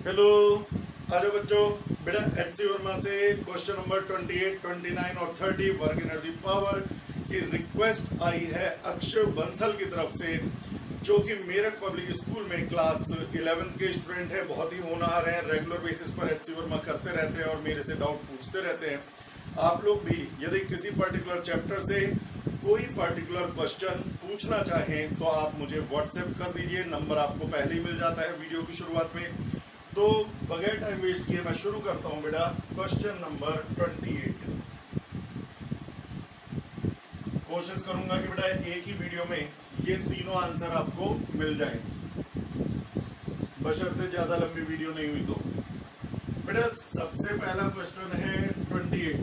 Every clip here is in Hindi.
हेलो, आ जाओ बच्चों। बेटा C वर्मा से क्वेश्चन नंबर 28, 29 और 30 वर्क एनर्जी पावर की रिक्वेस्ट आई है अक्षय बंसल की तरफ से, जो कि मेरठ पब्लिक स्कूल में क्लास 11 के स्टूडेंट हैं। बहुत ही होनहार हैं, रेगुलर बेसिस पर C वर्मा करते रहते हैं और मेरे से डाउट पूछते रहते हैं। आप लोग भी यदि किसी पर्टिकुलर चैप्टर से कोई पर्टिकुलर क्वेश्चन पूछना चाहें तो आप मुझे व्हाट्सएप कर दीजिए। नंबर आपको पहले ही मिल जाता है वीडियो की शुरुआत में। तो बगैर टाइम वेस्ट किए मैं शुरू करता हूं बेटा क्वेश्चन नंबर 28। कोशिश करूंगा कि बेटा एक ही वीडियो में ये तीनों आंसर आपको मिल जाएं, बशर्ते ज्यादा लंबी वीडियो नहीं हुई तो। बेटा सबसे पहला क्वेश्चन है 28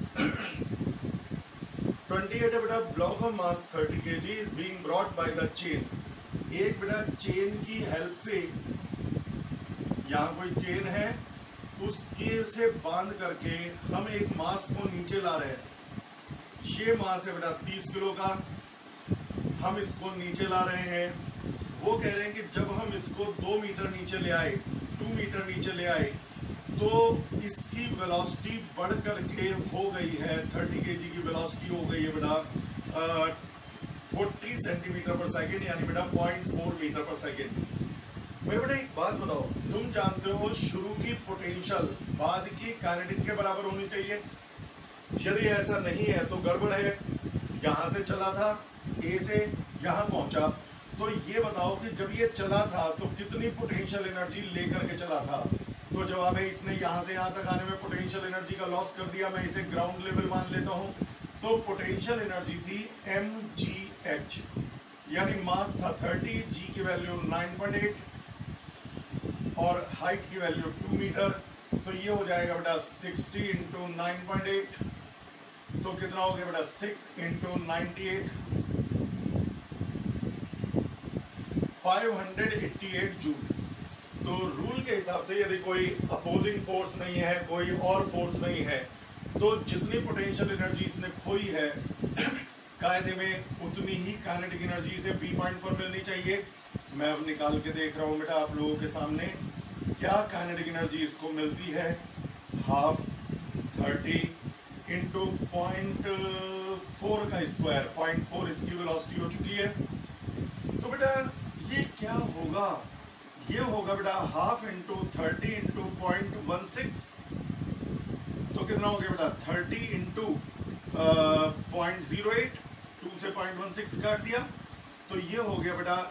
है बेटा, block of mass 30 kg is being brought by the chain. एक बेटा चेन की हेल्प से, यहाँ कोई चेन है, उसके से बांध करके हम एक मास को नीचे ला रहे हैं। ये मास है बेटा 30 किलो का, हम इसको नीचे ला रहे हैं। वो कह रहे हैं कि जब हम इसको 2 मीटर नीचे ले आए, 2 मीटर नीचे ले आए, तो इसकी वेलोसिटी बढ़ करके हो गई है 30 kg की वेलोसिटी हो गई है बेटा 40 सेंटीमीटर पर सेकेंड, यानी बेटा 0.4 मीटर पर सेकेंड। मैं बेटा एक बात बताओ, तुम जानते हो शुरू की पोटेंशियल बाद की काइनेटिक के बराबर होनी चाहिए। यदि ऐसा नहीं है तो गड़बड़ है। यहां से चला था, ए से यहां पहुंचा, तो ये बताओ कि जब ये चला था तो कितनी पोटेंशियल एनर्जी लेकर के चला था। तो जवाब है इसने यहां से यहां तक आने में पोटेंशियल एनर्जी का लॉस कर दिया। मैं इसे ग्राउंड लेवल मान लेता हूं। तो पोटेंशियल एनर्जी थी mgh, यानी मास था 30, g की वैल्यू 9.8 और हाइट की वैल्यू 2 मीटर। तो ये हो जाएगा बेटा 60 इंटू 9.8, तो कितना हो गया बेटा 6 इंटू 98, 588 जूल। तो रूल के हिसाब से यदि कोई अपोजिंग फोर्स नहीं है, कोई और फोर्स नहीं है, तो जितनी पोटेंशियल एनर्जी इसने खोई है कायदे में उतनी ही काइनेटिक एनर्जी इसे बी पॉइंट पर मिलनी चाहिए। मैं अब निकाल के देख रहा हूं बेटा आप लोगों के सामने क्या काइनेटिक एनर्जी इसको मिलती है। हाफ 30 इंटू 0.4 का स्क्वायर, 0.4 इसकी वेलोसिटी हो चुकी है। तो बेटा ये क्या होगा, ये होगा बेटा हाफ इंटू 30 इंटू 0.16, तो कितना हो गया बेटा 30 इंटू 0.08, 2 से 0.16 काट दिया, तो ये हो गया बेटा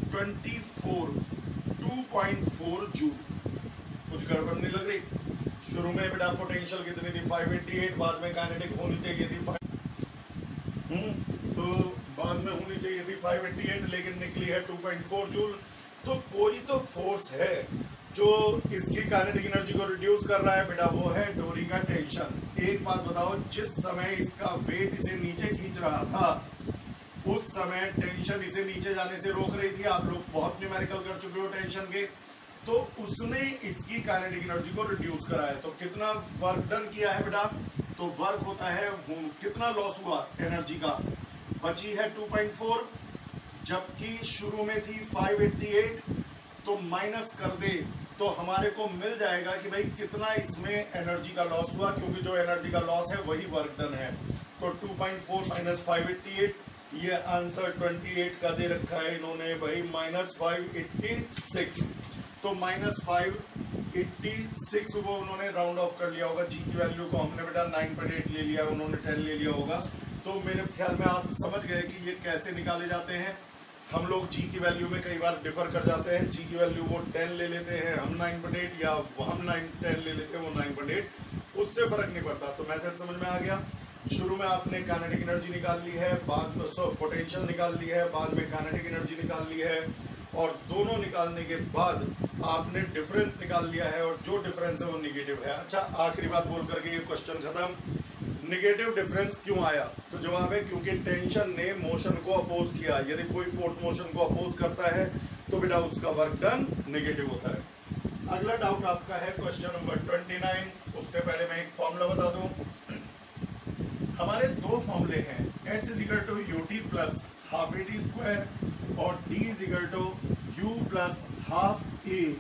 2.4 जूल। कुछ गड़बड़ नहीं लग रही। शुरू में बेटा पोटेंशियल कितनी थी 588, बाद में काइनेटिक होनी चाहिए थी 5, तो बाद में होनी चाहिए थी 588, लेकिन निकली है 2.4 जूल। तो कोई तो फोर्स है जो इसकी काइनेटिक एनर्जी को रिड्यूस कर रहा है बेटा, वो है डोरी का टेंशन। एक बात बताओ, जिस समय इसका वेट इसे नीचे खींच रहा था उस समय टेंशन इसे नीचे जाने से रोक रही थी। आप लोग बहुत न्यूमेरिकल कर चुके हो टेंशन के। तो उसने इसकी काइनेटिक एनर्जी को रिड्यूस करा है। तो कितना वर्क डन किया है बेटा, तो वर्क होता है, कितना लॉस हुआ एनर्जी का, बची है 2.4, जबकि शुरू में थी 588, तो माइनस कर दे तो हमारे को मिल जाएगा कि भाई कितना इसमें एनर्जी का लॉस हुआ, क्योंकि जो एनर्जी का लॉस है वही वर्क डन है। तो 2.4 माइनस 588, ये आंसर 28 का दे रखा है इन्होंने भाई, माइनस 586। तो माइनस 586 वो उन्होंने राउंड ऑफ कर लिया होगा। जी की वैल्यू को हमने बेटा 9.8 ले लिया, उन्होंने 10 ले लिया होगा। तो मेरे ख्याल में आप समझ गए कि ये कैसे निकाले जाते हैं। हम लोग जी की वैल्यू में कई बार डिफर कर जाते हैं। जी की वैल्यू वो 10 ले लेते हैं हम 9.8, या हम 10 ले लेते हैं वो 9.8, उससे फर्क नहीं पड़ता। तो मेथड समझ में आ गया। शुरू में आपने काइनेटिक एनर्जी निकाल ली है, बाद में पोटेंशियल निकाल ली है, बाद में काइनेटिक एनर्जी निकाल ली है, और दोनों निकालने के बाद आपने डिफरेंस निकाल लिया है, और जो डिफरेंस है वो निगेटिव है। अच्छा, आखिरी बात बोल करके ये क्वेश्चन खत्म। निगेटिव डिफरेंस क्यों आया, तो जवाब है क्योंकि टेंशन ने मोशन को अपोज किया। यदि कोई फोर्स मोशन को अपोज करता है तो बेटा उसका वर्क डन नेगेटिव होता है। अगला डाउट आपका है क्वेश्चन नंबर 29। उससे पहले मैं एक फॉर्मूला बता दूं। हमारे दो फॉर्मूले हैं, S = ut plus ½ AD square और D = u plus ½ A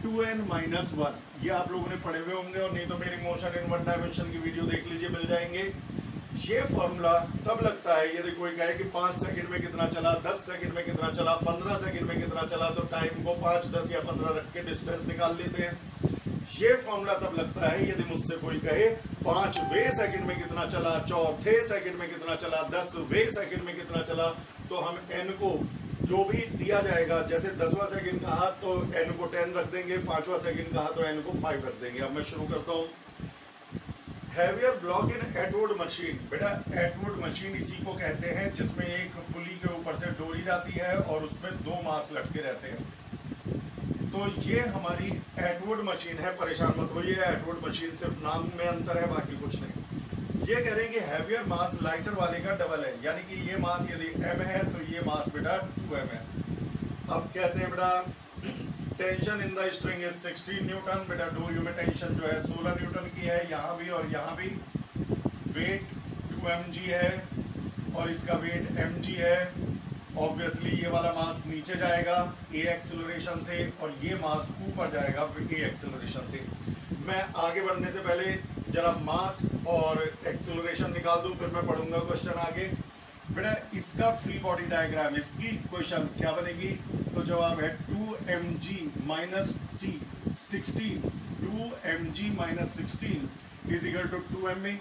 2n-1। ये आप लोगों ने पढ़े हुए होंगे, और नहीं तो मेरी मोशन इन वन डायमेंशन की वीडियो देख लीजिए, मिल जाएंगे। ये फॉर्मूला तब लगता है यदि कोई कहे कि 5 सेकंड में कितना चला, 10 सेकंड में कितना चला, 15 सेकंड में कितना चला, तो टाइम को 5, 10 या 15 रख के डिस्टेंस निकाल लेते हैं। ये फॉर्मूला तब लगता है यदि मुझसे कोई कहे 5वें सेकंड में कितना चला, 4थे सेकंड में कितना चला, 10वें सेकंड में कितना चला, तो हम n को जो भी दिया जाएगा, जैसे 10वां सेकंड कहा तो n को 10 रख देंगे, 5वां सेकंड कहा तो n को 5 रख देंगे। अब मैं शुरू करता हूँ। Heavier block in Atwood machine. बेटा एटवुड मशीन इसी को कहते हैं जिसमें एक पुली के ऊपर से डोरी जाती है और उसमें 2 मास लटके रहते हैं। तो ये हमारी एटवुड मशीन है, परेशान मत होइए, एटवुड मशीन सिर्फ नाम में अंतर है, बाकी कुछ नहीं। ये कह रहे हैं कि हैवियर मास लाइटर वाले का डबल है, यानी कि ये मास यदि m है तो ये मास बेटा 2m है। अब कहते हैं बेटा tension in the string is 16 newton. बेटा डोरियो में टेंशन जो है 16 न्यूटन की है, यहाँ भी और यहाँ भी। वेट 2mg है और इसका वेट mg है। ऑब्वियसली ये वाला मास नीचे जाएगा a एक्सेलरेशन से और ये मास ऊपर जाएगा a एक्सेलरेशन से। मैं आगे बढ़ने से पहले जरा मास और एक्सेलरेशन निकाल दूं, फिर मैं पढ़ूंगा क्वेश्चन आगे। बेटा इसका फ्री बॉडी डायग्राम, इसकी इक्वेशन क्या बनेगी, तो जवाब है 2mg minus t 16, 2mg minus 16 is equal to 2ma।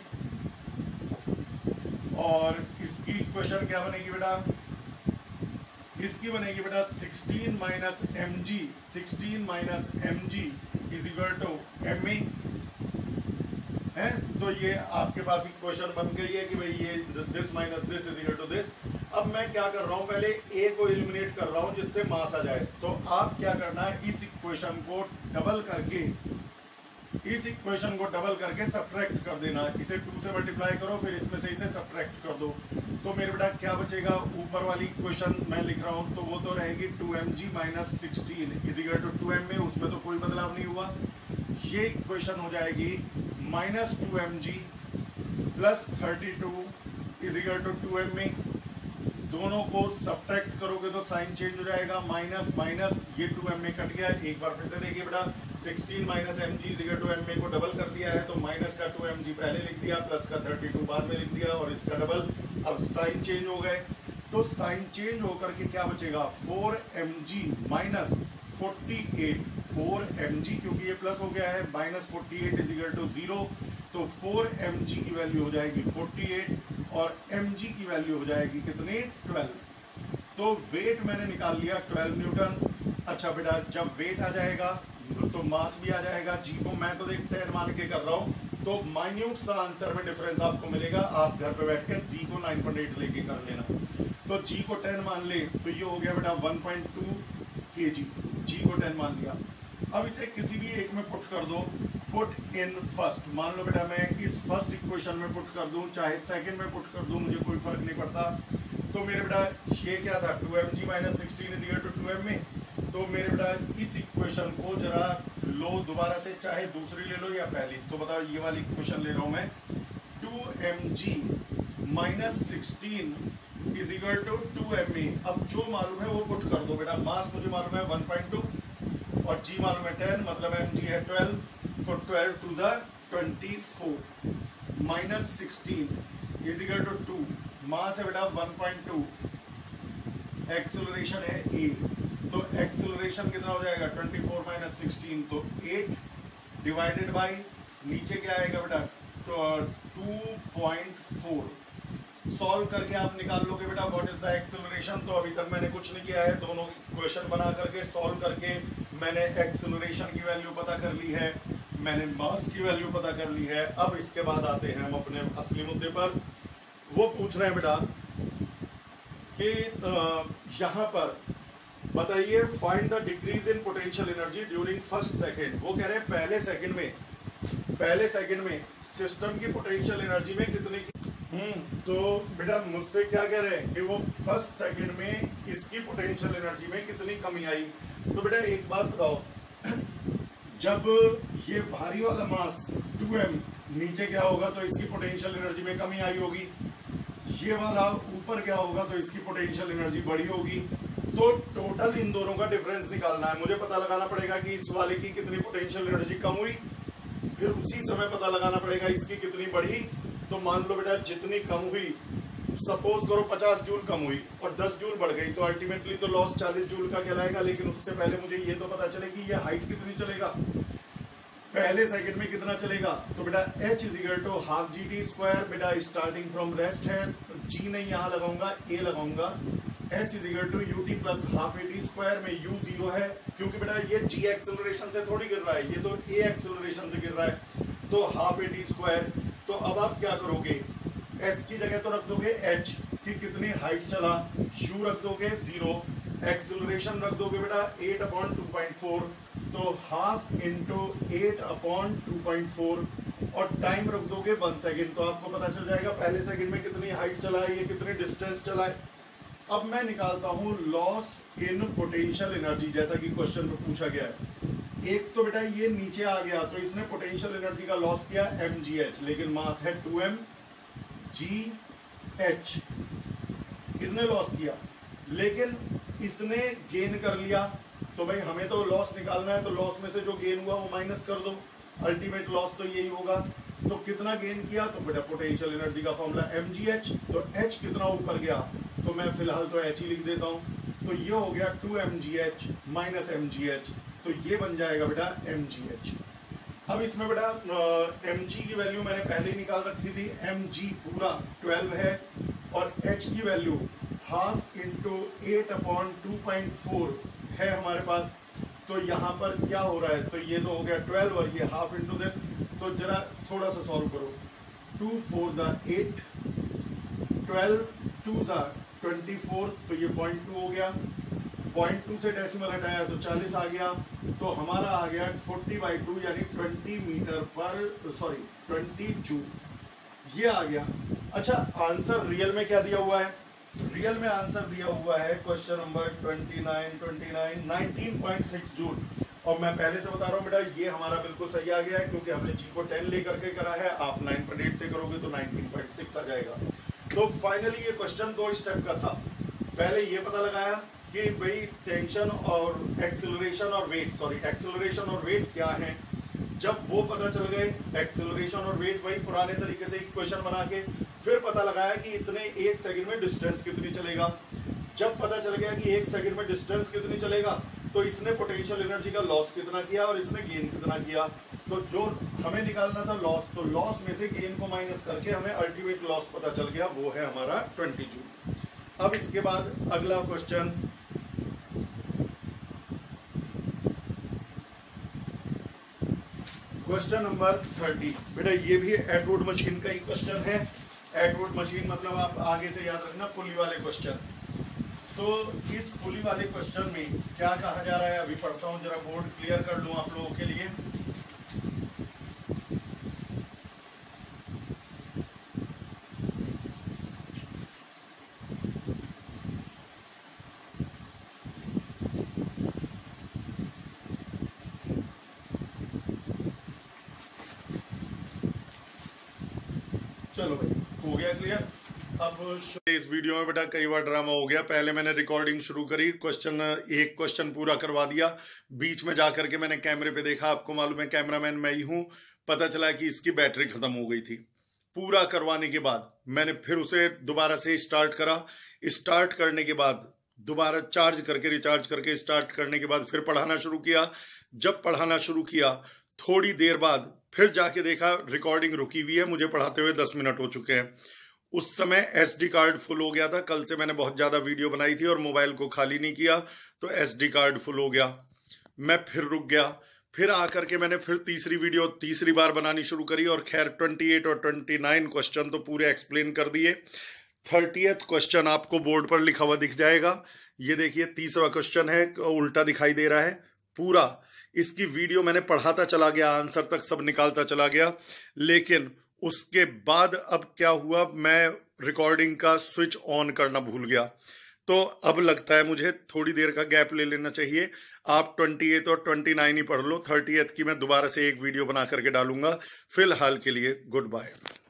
और इसकी इक्वेशन क्या बनेगी बेटा, इसकी बनेगी बेटा 16 minus mg, 16 minus mg is equal to ma है। तो ये आपके पास इक्वेशन बन गई है कि भाई ये this minus this is equal to this. अब मैं क्या कर रहा हूं, पहले a को एलिमिनेट कर रहा हूं जिससे मास आ जाए। तो आप क्या करना है, इस इक्वेशन को डबल करके, इस इक्वेशन को डबल करके सब्ट्रैक्ट कर देना। इसे 2 से मल्टीप्लाई करो, फिर इसमें से इसे सब्ट्रैक्ट कर दो। तो मेरे बेटा क्या बचेगा, ऊपर वाली इक्वेशन मैं लिख रहा हूं तो वो तो रहेगी 2mg minus 16 is equal to 2ma, उसमें तो कोई बदलाव नहीं हुआ। ये इक्वेशन हो जाएगी minus 2mg plus 32 is equal to 2ma। दोनों को सब्ट्रैक्ट करोगे तो साइन चेंज हो जाएगा, माइनस माइनस, ये 2ma कट गया। एक बार फिर से देखिए बेटा, 16 minus mg is equal to ma को डबल कर दिया है, तो माइनस का 2mg पहले लिख दिया, प्लस का 32 बाद में लिख दिया और इसका डबल। अब साइन चेंज हो गए, तो साइन चेंज होकर के क्या बचेगा, 4mg माइनस 48, 4mg क्योंकि ये प्लस हो गया है, माइनस 48 इज इक्वल टू 0। तो 4mg की वैल्यू हो जाएगी 48 और mg की वैल्यू हो जाएगी कितनी, 12। तो वेट मैंने निकाल लिया 12 न्यूटन। अच्छा बेटा जब वेट आ जाएगा तो मास भी आ जाएगा। जी को मैं तो देख 10 मान के कर रहा हूँ, तो माइन्यूट सा आंसर में डिफरेंस आपको मिलेगा। आप घर पे बैठ के जी को 9.8 लेके कर लेना। तो जी को 10 मान ले तो ये हो गया बेटा 1.2 kg, जी को 10 मान लिया। अब इसे किसी भी एक में पुट कर दो, पुट इन फर्स्ट। मान लो बेटा मैं इस फर्स्ट इक्वेशन में पुट कर दूं, चाहे सेकंड में पुट कर दूं, मुझे कोई फर्क नहीं पड़ता। तो मेरे बेटा ये क्या था, 2mg minus 16 is equal to 2ma। तो मेरे बेटा इस इक्वेशन को जरा लो दोबारा से, चाहे दूसरी ले लो या पहली। तो बताओ ये वाली इक्वेशन ले रहा हूं मैं, 2mg minus 16 is equal to 2ma। अब जो मालूम है वो पुट कर दो बेटा। मास मुझे मालूम है 1.2 और जी मालूम है 10, मतलब mg है 12। तो 12 to the 24 minus 16 is equal to 2। Mass है बेटा 1.2, एक्सेलरेशन है a। तो एक्सेलरेशन कितना हो जाएगा, 24 माइनस 16, तो 8 डिवाइडेड बाई नीचे क्या आएगा बेटा, तो 2.4। सॉल्व करके आप निकाल लोगे बेटा व्हाट इज द एक्सेलरेशन। तो अभी तक मैंने कुछ नहीं किया है, दोनों क्वेश्चन बना करके सॉल्व करके मैंने एक्सेलरेशन की वैल्यू पता कर ली है, मैंने मास की वैल्यू पता कर ली है। अब इसके बाद आते हैं हम अपने असली मुद्दे पर। वो पूछ रहे हैं बेटा कि यहाँ पर बताइए find the decrease in potential energy during first second. वो कह रहे हैं पहले सेकंड में सिस्टम की पोटेंशियल एनर्जी में कितने की। तो बेटा मुझसे क्या कह रहे हैं कि वो फर्स्ट सेकंड में इसकी पोटेंशियल एनर्जी में कितनी कमी आई। तो बेटा एक बात बताओ, जब ये भारी वाला मास 2m नीचे क्या होगा तो इसकी पोटेंशियल एनर्जी में कमी आई होगी, ये वाला ऊपर क्या होगा तो इसकी पोटेंशियल एनर्जी बढ़ी होगी। तो टोटल इन दोनों का डिफरेंस निकालना है। मुझे पता लगाना पड़ेगा कि इस वाले की कितनी पोटेंशियल एनर्जी कम हुई, फिर उसी समय पता लगाना पड़ेगा इसकी कितनी बढ़ी। तो मान लो बेटा जितनी कम हुई, सपोज करो 50 जूल कम हुई और 10 जूल बढ़ गई, तो अल्टीमेटली तो लॉस 40 जूल का कहलाएगा। लेकिन उससे पहले मुझे ये तो पता चले कि ये हाइट कितनी चलेगा, पहले सेकंड में कितना चलेगा। तो बेटा h is equal to half G T square, बेटा स्टार्टिंग फ्रॉम रेस्ट है तो g नहीं यहाँ लगाऊंगा, a लगाऊंगा। s is equal to U T plus half A T square में u 0 है, क्योंकि बेटा ये g एक्सेलरेशन से थोड़ी गिर रहा है, ये तो a एक्सेलरेशन से गिर रहा है, तो हाफ ए टी स्क्वायर। तो अब आप क्या करोगे, s की जगह तो रख दोगे h की कितनी हाइट चला, u रख दोगे 0, एक्सेलरेशन रख दोगे बेटा 8/2.4, तो हाफ इंटू 8/2.4 और टाइम रख दोगे 1 सेकेंड। तो आपको पता चल जाएगा पहले सेकंड में कितनी हाइट चला है, ये कितनी डिस्टेंस चला है। अब मैं निकालता हूं लॉस इन पोटेंशियल एनर्जी, जैसा कि क्वेश्चन में पूछा गया है। एक तो बेटा ये नीचे आ गया, तो इसने पोटेंशियल एनर्जी का लॉस किया mgh, लेकिन मास है 2m gh, इसने लॉस किया, लेकिन इसने गेन कर लिया। तो भाई हमें तो लॉस निकालना है, तो लॉस में से जो गेन हुआ वो माइनस कर दो, अल्टीमेट लॉस तो यही होगा। तो कितना गेन किया, तो बेटा पोटेंशियल एनर्जी का फॉर्मूला mgh, तो h कितना ऊपर गया, तो मैं फिलहाल तो h ही लिख देता हूं। तो ये हो गया 2mgh माइनस mgh, तो ये बन जाएगा बेटा mgh। अब इसमें बेटा mg की वैल्यू मैंने पहले ही निकाल रखी थी, mg पूरा 12 है और h की वैल्यू हाफ इंटू 8/2.4 है हमारे पास। तो यहाँ पर क्या हो रहा है, तो ये तो हो गया 12 और ये हाफ इंटू दिस, तो जरा थोड़ा सा सॉल्व करो। 2 4 8, 12 2 24, तो ये 0.2 हो गया, 0.2 से डेसिमल हटाया तो 40 आ गया, तो हमारा आ गया 40/2 यानी 20 जूल, ये आ गया। अच्छा आंसर रियल में क्या दिया हुआ है, रियल में आंसर दिया हुआ है क्वेश्चन नंबर 19.6 जूल। और मैं पहले से बता रहा हूँ बेटा ये हमारा बिल्कुल सही आ गया है, क्योंकि हमने जी को 10 लेकर के करा है, आप 9.8 से करोगे तो 19.6 आ जाएगा। तो फाइनली ये क्वेश्चन 2 स्टेप का था। पहले ये पता लगाया कि भाई टेंशन और एक्सेलरेशन और वेट, एक्सेलरेशन और वेट क्या है। जब वो पता चल गए, एक्सेलरेशन और वेट, वही पुराने तरीके से इक्वेशन बना के फिर पता लगाया कि इतने 1 सेकंड में डिस्टेंस कितनी चलेगा। जब पता चल गया कि 1 सेकंड में डिस्टेंस कितनी चलेगा, तो इसने पोटेंशियल एनर्जी का लॉस कितना किया और इसने गेन कितना किया। तो जो हमें निकालना था लॉस, तो लॉस में से गेन को माइनस करके हमें अल्टीमेट लॉस पता चल गया, वो है हमारा 20 जूल। अब इसके बाद अगला क्वेश्चन, क्वेश्चन नंबर 30। बेटा ये भी एटवुड मशीन का ही क्वेश्चन है। एटवुड मशीन मतलब आप आगे से याद रखना पुली वाले क्वेश्चन। तो इस पुली वाले क्वेश्चन में क्या कहा जा रहा है, अभी पढ़ता हूं, जरा बोर्ड क्लियर कर लूं आप लोगों के लिए। चलो भाई हो गया क्लियर। अब इस वीडियो में बेटा कई बार ड्रामा हो गया। पहले मैंने रिकॉर्डिंग शुरू करी, एक क्वेश्चन पूरा करवा दिया, बीच में जाकर के मैंने कैमरे पे देखा, आपको मालूम है कैमरामैन मैं ही हूं, पता चला कि इसकी बैटरी खत्म हो गई थी। पूरा करवाने के बाद मैंने फिर उसे दोबारा से स्टार्ट करा, स्टार्ट करने के बाद दोबारा चार्ज करके रिचार्ज करके स्टार्ट करने के बाद फिर पढ़ाना शुरू किया। जब पढ़ाना शुरू किया थोड़ी देर बाद फिर जाके देखा रिकॉर्डिंग रुकी हुई है, मुझे पढ़ाते हुए 10 मिनट हो चुके हैं। उस समय SD कार्ड फुल हो गया था, कल से मैंने बहुत ज़्यादा वीडियो बनाई थी और मोबाइल को खाली नहीं किया, तो SD कार्ड फुल हो गया। मैं फिर रुक गया, फिर आकर के मैंने फिर तीसरी बार बनानी शुरू करी, और खैर 28 और 29 क्वेश्चन तो पूरे एक्सप्लेन कर दिए। 30th क्वेश्चन आपको बोर्ड पर लिखा हुआ दिख जाएगा, ये देखिए तीसरा क्वेश्चन है, उल्टा दिखाई दे रहा है पूरा। इसकी वीडियो मैंने पढ़ाता चला गया, आंसर तक सब निकालता चला गया, लेकिन उसके बाद अब क्या हुआ, मैं रिकॉर्डिंग का स्विच ऑन करना भूल गया। तो अब लगता है मुझे थोड़ी देर का गैप ले लेना चाहिए। आप 28 और 29 ही पढ़ लो, 30th की मैं दोबारा से एक वीडियो बना करके डालूंगा। फिलहाल के लिए गुड बाय।